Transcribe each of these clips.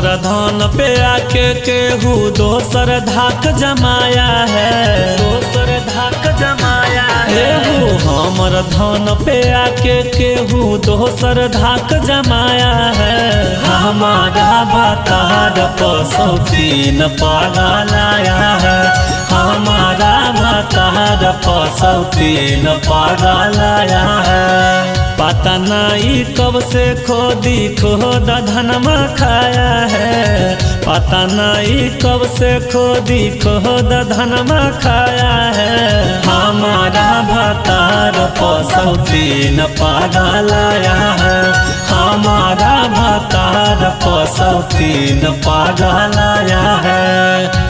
धन पे आके केहू दोसर धाक जमाया है, दोसर धाक जमाया है। हमर धन पे आके केहू दोसर धाक जमाया है। हमारा बतार पसौतीन पागल आया है, हमारा बतार पसौतीन पागल आया है। पता नहीं कब से खोदी खोद धनमा खाया है, पता नहीं कब से खोदी खोद धनमा खाया है। हमारा भतार पसौतीन पागल आया है, हमारा भतार पसौतीन पागल आया है।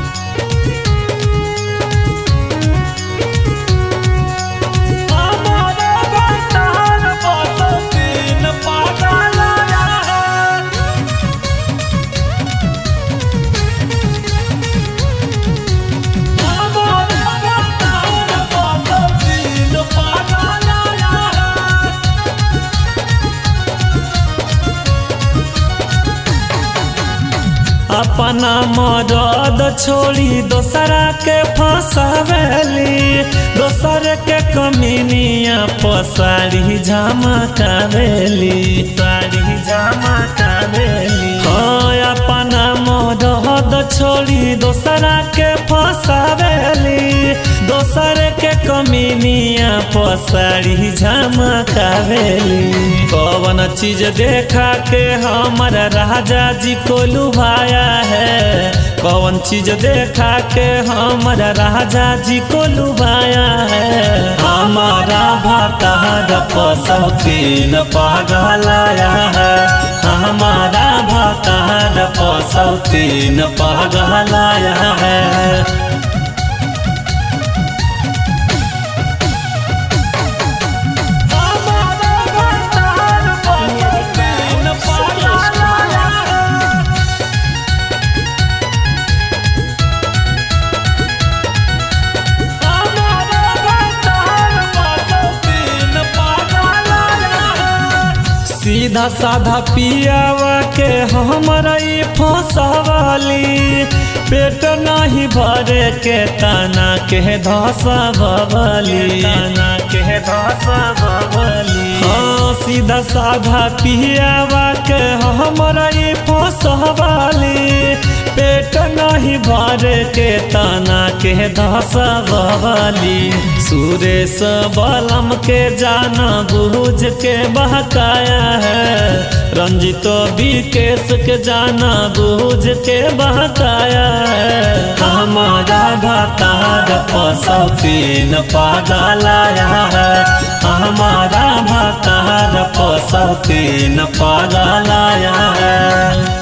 अपना मरद छोड़ी दोसरा के फंसावेली, दोसर के कमीनिया पसारी झमकावेली, सारी झमकावेली। हाँ अपना मरद छोड़ी दोसरा के फंसावेली, दोसर के कमीनिया पसारी झमकावेली। कौन चीज देखा के हमर राजा जी को लुभाया है, कौन चीज देखा के हमारा राजा जी को लुभाया है। हमारा भतार पसौतीन पागल आया है, हमारा भतार पसौतीन पागल आया है। सीधा साधा पियावा के हमरा फंसावाली, पेट नहीं भरे के तना के धसवाली, तना के धसवाली। हाँ सीधा साधा पियावा के हमरा फंसावाली, पेट नहीं भरे के तना के धसवाली। सुरेश बलम के जाना बुझ के बहकाया है, रंजितो विकेश के जाना बुझ के बहकाया है। हमारा भतार पसौतीन पागल आया है, हमारा भतार पसौतीन पागल आया है।